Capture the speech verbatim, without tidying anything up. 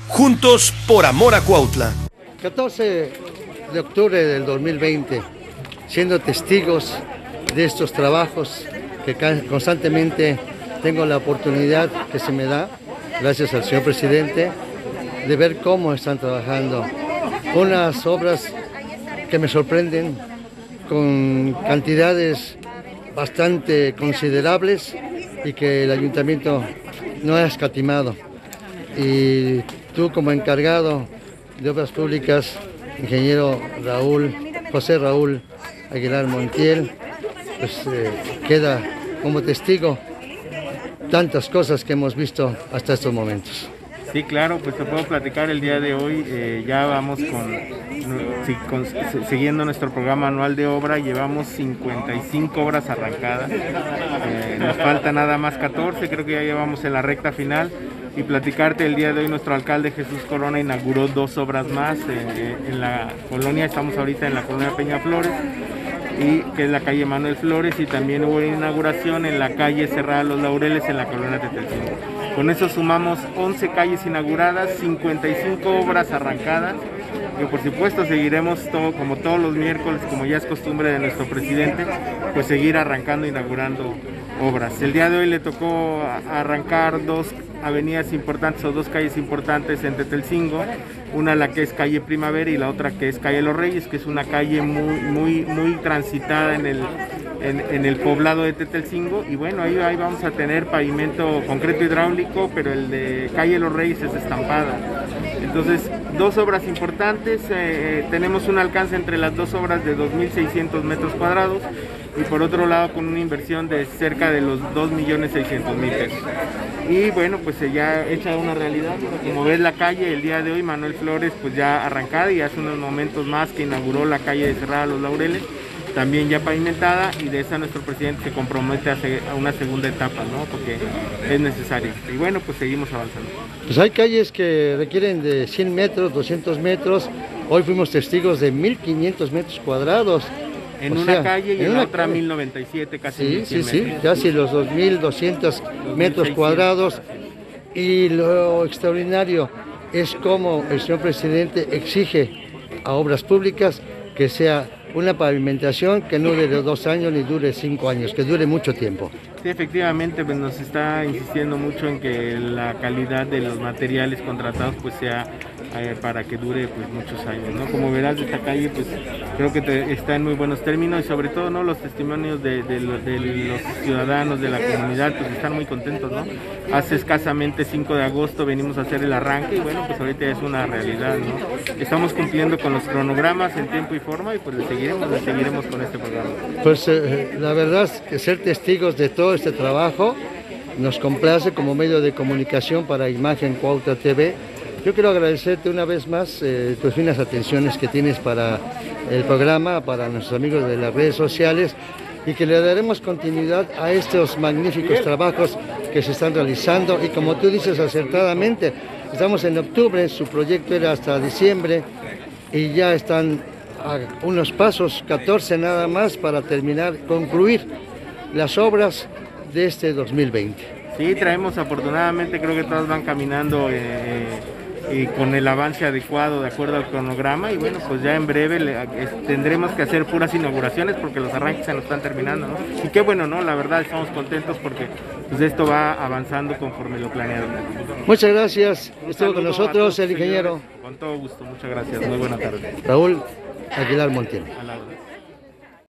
Juntos por amor a Cuautla. catorce de octubre del dos mil veinte, siendo testigos de estos trabajos que constantemente tengo la oportunidad que se me da, gracias al señor presidente, de ver cómo están trabajando. Unas obras que me sorprenden, con cantidades bastante considerables y que el ayuntamiento no ha escatimado. Y tú, como encargado de obras públicas, ingeniero Raúl, José Raúl Aguilar Montiel, pues eh, queda como testigo tantas cosas que hemos visto hasta estos momentos. Sí, claro, pues te puedo platicar el día de hoy, eh, ya vamos con, sí, con, siguiendo nuestro programa anual de obra, llevamos cincuenta y cinco obras arrancadas, eh, nos falta nada más catorce, creo que ya llevamos en la recta final, y platicarte el día de hoy nuestro alcalde Jesús Corona inauguró dos obras más eh, en la colonia, estamos ahorita en la colonia Peñaflores, y que es la calle Manuel Flores, y también hubo inauguración en la calle Cerrada Los Laureles en la colonia Tetelcingo. Con eso sumamos once calles inauguradas, cincuenta y cinco obras arrancadas, que por supuesto seguiremos todo, como todos los miércoles, como ya es costumbre de nuestro presidente, pues seguir arrancando, inaugurando obras. El día de hoy le tocó arrancar dos avenidas importantes o dos calles importantes en Tetelcingo, una la que es calle Primavera y la otra que es calle Los Reyes, que es una calle muy muy muy transitada en el en, en el poblado de Tetelcingo, y bueno, ahí, ahí vamos a tener pavimento concreto hidráulico, pero el de calle Los Reyes es estampada. Entonces, dos obras importantes, eh, tenemos un alcance entre las dos obras de dos mil seiscientos metros cuadrados, y por otro lado con una inversión de cerca de los dos millones seiscientos mil pesos. Y bueno, pues ya hecha una realidad, como ves la calle el día de hoy, Manuel Flores, pues ya arrancada, y hace unos momentos más que inauguró la calle de Cerrada Los Laureles, también ya pavimentada, y de esa nuestro presidente se compromete a, a una segunda etapa, ¿no? Porque es necesario. Y bueno, pues seguimos avanzando. Pues hay calles que requieren de cien metros, doscientos metros, hoy fuimos testigos de mil quinientos metros cuadrados. En o una sea, calle y en, en la otra calle. mil noventa y siete, casi sí, mil cien sí, metros. sí, casi los dos mil doscientos metros cuadrados. Y lo extraordinario es cómo el señor presidente exige a obras públicas que sea una pavimentación que no dure dos años ni dure cinco años, que dure mucho tiempo. Sí, efectivamente, pues nos está insistiendo mucho en que la calidad de los materiales contratados pues sea eh, para que dure pues muchos años, ¿no? Como verás, esta calle pues creo que te, está en muy buenos términos, y sobre todo, ¿no?, los testimonios de, de, de los ciudadanos de la comunidad pues están muy contentos, ¿no? Hace escasamente cinco de agosto venimos a hacer el arranque, y bueno, pues ahorita es una realidad, ¿no? Estamos cumpliendo con los cronogramas en tiempo y forma, y pues le seguiremos, le seguiremos con este programa. Pues eh, la verdad es que ser testigos de todo este trabajo nos complace como medio de comunicación para Imagen Cuautla T V. Yo quiero agradecerte una vez más eh, tus finas atenciones que tienes para el programa, para nuestros amigos de las redes sociales, y que le daremos continuidad a estos magníficos trabajos que se están realizando. Y como tú dices acertadamente, estamos en octubre, su proyecto era hasta diciembre, y ya están a unos pasos, catorce nada más, para terminar, concluir las obras de este dos mil veinte. Sí, traemos, afortunadamente, creo que todas van caminando eh, y con el avance adecuado de acuerdo al cronograma, y bueno, pues ya en breve le, eh, tendremos que hacer puras inauguraciones porque los arranques se nos están terminando, ¿no? Y qué bueno, ¿no? La verdad estamos contentos porque pues esto va avanzando conforme lo planeado. Muchas gracias. Estuvo con nosotros el ingeniero. Señores, con todo gusto, muchas gracias. Muy buena tarde. Raúl Aguilar Montiel.